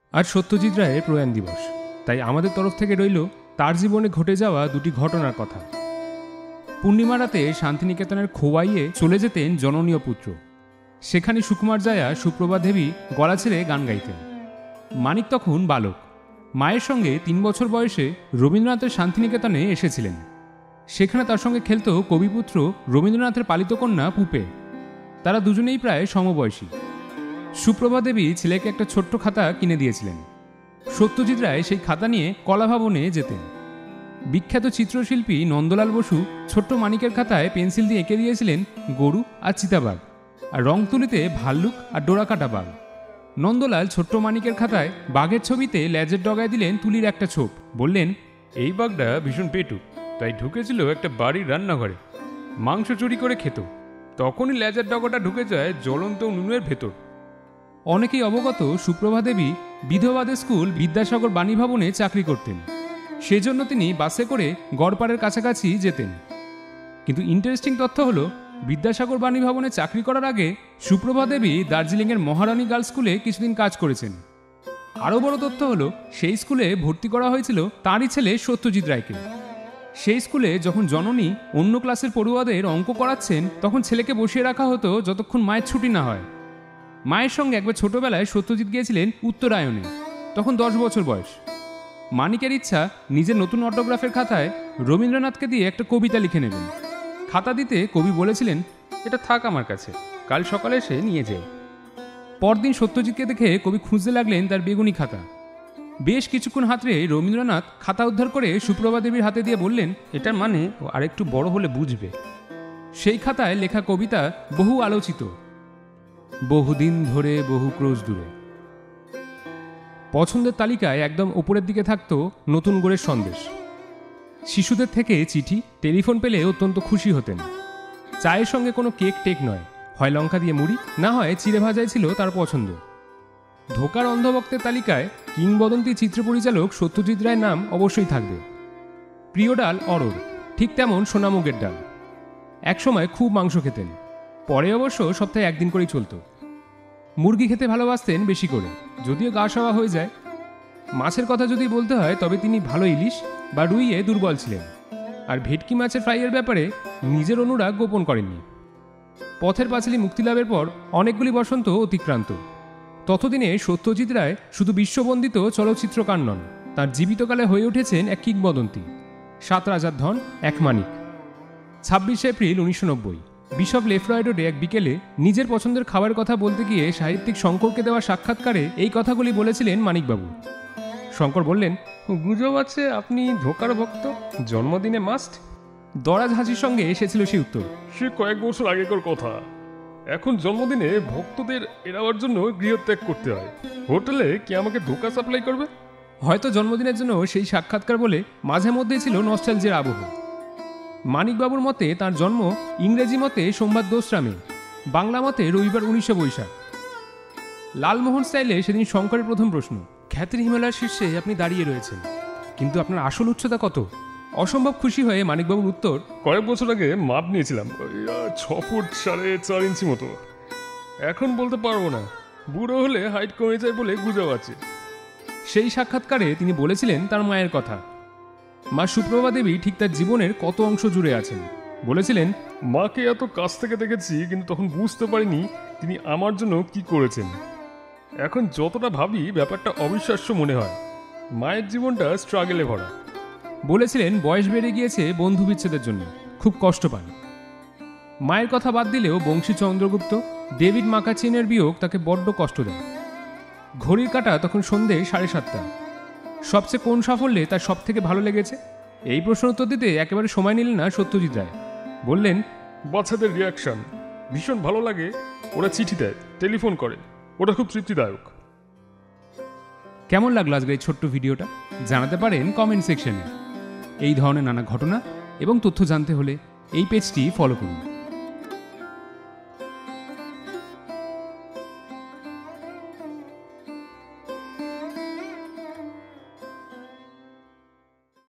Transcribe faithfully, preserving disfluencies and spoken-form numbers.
আজ সত্যজিৎ রায়ের প্রয়াণ দিবস, তাই আমাদের তরফ থেকে রইল তার জীবনে ঘটে যাওয়া দুটি ঘটনার কথা। পূর্ণিমা রাতে শান্তিনিকেতনের খোয়াইয়ে চলে যেতেন জননীয় পুত্র। সেখানে সুকুমার জায়া সুপ্রভা দেবী গলা ছেড়ে গান গাইতেন। মানিক তখন বালক, মায়ের সঙ্গে তিন বছর বয়সে রবীন্দ্রনাথের শান্তিনিকেতনে এসেছিলেন। সেখানে তার সঙ্গে খেলত কবিপুত্র রবীন্দ্রনাথের পালিত কন্যা পুপে। তারা দুজনেই প্রায় সমবয়সী। সুপ্রভা দেবী ছেলেকে একটা ছোট্ট খাতা কিনে দিয়েছিলেন। সত্যজিৎ রায় সেই খাতা নিয়ে কলাভবনে যেতেন। বিখ্যাত চিত্রশিল্পী নন্দলাল বসু ছোট্ট মানিকের খাতায় পেন্সিল দিয়ে এঁকে দিয়েছিলেন গরু আর চিতাবাঘ, আর রং তুলিতে ভাল্লুক আর ডোরাকাটা বাঘ। নন্দলাল ছোট্ট মানিকের খাতায় বাঘের ছবিতে লেজের ডগায় দিলেন তুলির একটা ছোপ। বললেন, এই বাঘটা ভীষণ পেটু, তাই ঢুকেছিল একটা বাড়ির রান্নাঘরে, মাংস চুরি করে খেত। তখনই লেজের ডগাটা ঢুকে যায় জ্বলন্ত উনুনের ভেতর। অনেকেই অবগত সুপ্রভা দেবী বিধবাদের স্কুল বিদ্যাসাগর বাণী ভবনে চাকরি করতেন। সেজন্য তিনি বাসে করে গড়পাড়ের কাছাকাছি যেতেন। কিন্তু ইন্টারেস্টিং তথ্য হলো, বিদ্যাসাগর বাণী ভবনে চাকরি করার আগে সুপ্রভা দেবী দার্জিলিংয়ের মহারানী গার্লস স্কুলে কিছুদিন কাজ করেছেন। আরও বড় তথ্য হলো, সেই স্কুলে ভর্তি করা হয়েছিল তাঁরই ছেলে সত্যজিৎ রায়কে। সেই স্কুলে যখন জননী অন্য ক্লাসের পড়ুয়াদের অঙ্ক করাচ্ছেন, তখন ছেলেকে বসিয়ে রাখা হতো যতক্ষণ মায়ের ছুটি না হয়। মায়ের সঙ্গে একবার ছোটবেলায় সত্যজিৎ গিয়েছিলেন উত্তরায়ণে, তখন দশ বছর বয়স। মানিকের ইচ্ছা নিজের নতুন অটোগ্রাফের খাতায় রবীন্দ্রনাথকে দিয়ে একটা কবিতা লিখে নেবেন। খাতা দিতে কবি বলেছিলেন, এটা থাক আমার কাছে, কাল সকালে এসে নিয়ে যাই। পরদিন সত্যজিৎকে দেখে কবি খুঁজতে লাগলেন তার বেগুনি খাতা। বেশ কিছুক্ষণ হাতড়ে রবীন্দ্রনাথ খাতা উদ্ধার করে সুপ্রভা দেবীর হাতে দিয়ে বললেন, এটার মানে ও আরেকটু বড় হলে বুঝবে। সেই খাতায় লেখা কবিতা বহু আলোচিত, বহুদিন ধরে বহু ক্রোশ দূরে। পছন্দের তালিকায় একদম ওপরের দিকে থাকতো নতুন গোড়ের সন্দেশ। শিশুদের থেকে চিঠি, টেলিফোন পেলে অত্যন্ত খুশি হতেন। চায়ের সঙ্গে কোনো কেক টেক নয়, হয় লঙ্কা দিয়ে মুড়ি, না হয় চিড়ে ভাজাই ছিল তার পছন্দ। ধোকার অন্ধভক্তের তালিকায় কিংবদন্তি চিত্র পরিচালক সত্যজিৎ রায়ের নাম অবশ্যই থাকবে। প্রিয় ডাল অরড়, ঠিক তেমন সোনামুগের ডাল। একসময় খুব মাংস খেতেন, পরে অবশ্য সপ্তাহে একদিন করেই চলত। মুরগি খেতে ভালোবাসতেন বেশি করে, যদিও গা সওয়া হয়ে যায়। মাছের কথা যদি বলতে হয়, তবে তিনি ভালো ইলিশ বা রুইয়ে দুর্বল ছিলেন। আর ভেটকি মাছের ফ্রাইয়ের ব্যাপারে নিজের অনুরাগ গোপন করেননি। পথের পাঁচালী মুক্তিলাভের পর অনেকগুলি বসন্ত অতিক্রান্ত। ততদিনে সত্যজিৎ রায় শুধু বিশ্ববন্দিত চলচ্চিত্রকার নন, তার জীবিতকালে হয়ে উঠেছেন এক কিংবদন্তি। সাত রাজার ধন, এক মানিক। ছাব্বিশে এপ্রিল উনিশশো নব্বই বিশপ লেফ্রয় রোডে এক বিকেলে নিজের পছন্দের খাবারের কথা বলতে গিয়ে সাহিত্যিক শঙ্করকে দেওয়া সাক্ষাৎকারে এই কথাগুলি বলেছিলেন মানিকবাবু। শঙ্কর বললেন, গুজব আছে আপনি ধোকার ভক্ত, জন্মদিনে মাস্ট। দরাজ হাসির সঙ্গে এসেছিল সেই উত্তর। সে কয়েক বছর আগেকার কথা। এখন জন্মদিনে ভক্তদের এড়াবার জন্য গৃহত্যাগ করতে হয়। হোটেলে কি আমাকে ধোকা সাপ্লাই করবে? হয়তো জন্মদিনের জন্য সেই সাক্ষাৎকার বলে মাঝে মধ্যেই ছিল নস্টালজিয়ার আবহ। মানিকবাবুর মতে তার জন্ম ইংরেজি মতে সোমবার দোসরা মে, বাংলা মতে রবিবার উনিশে বৈশাখ। লালমোহন স্টাইলে সেদিন শঙ্করের প্রথম প্রশ্ন, খ্যাতির হিমালয়ের শীর্ষে আপনি দাঁড়িয়ে রয়েছেন, কিন্তু আপনার আসল উচ্চতা কত? অসম্ভব খুশি হয়ে মানিকবাবুর উত্তর, কয়েক বছর আগে মাপ নিয়েছিলাম, ছ ফুট সাড়ে চার ইঞ্চি মতো। এখন বলতে পারবো না, বুড়ো হলে হাইট কমে যায় বলে গুজব আছে। সেই সাক্ষাৎকারে তিনি বলেছিলেন তার মায়ের কথা। মা সুপ্রভা দেবী ঠিক তার জীবনের কত অংশ জুড়ে আছেন। বলেছিলেন, মাকে এত কাছ থেকে দেখেছি, কিন্তু তখন বুঝতে পারিনি তিনি আমার জন্য কি করেছেন। এখন যতটা ভাবি ব্যাপারটা অবিশ্বাস্য মনে হয়। মায়ের জীবনটা স্ট্রাগলে ভরা। বলেছিলেন, বয়স বেড়ে গিয়েছে বন্ধু বিচ্ছেদের জন্য, খুব কষ্ট পান। মায়ের কথা বাদ দিলেও বংশী চন্দ্রগুপ্ত, ডেভিড মাকাচিনের বিয়োগ তাকে বড্ড কষ্ট দেয়। ঘড়ির কাঁটা তখন সন্ধে সাড়ে সাতটা। সবচেয়ে কোন সাফল্যে তার সব থেকে ভালো লেগেছে? এই প্রশ্ন উত্তর দিতে একেবারে সময় নিলেন না সত্যজিৎ রায়। বললেন, বাচ্চাদের রিয়াকশন ভীষণ ভালো লাগে। ওরা চিঠি দেয়, টেলিফোন করে, ওটা খুব তৃপ্তিদায়ক। কেমন লাগলো আজকের এই ছোট্ট ভিডিওটা? জানাতে পারেন কমেন্ট সেকশনে। এই ধরনের নানা ঘটনা এবং তথ্য জানতে হলে এই পেজটি ফলো করুন।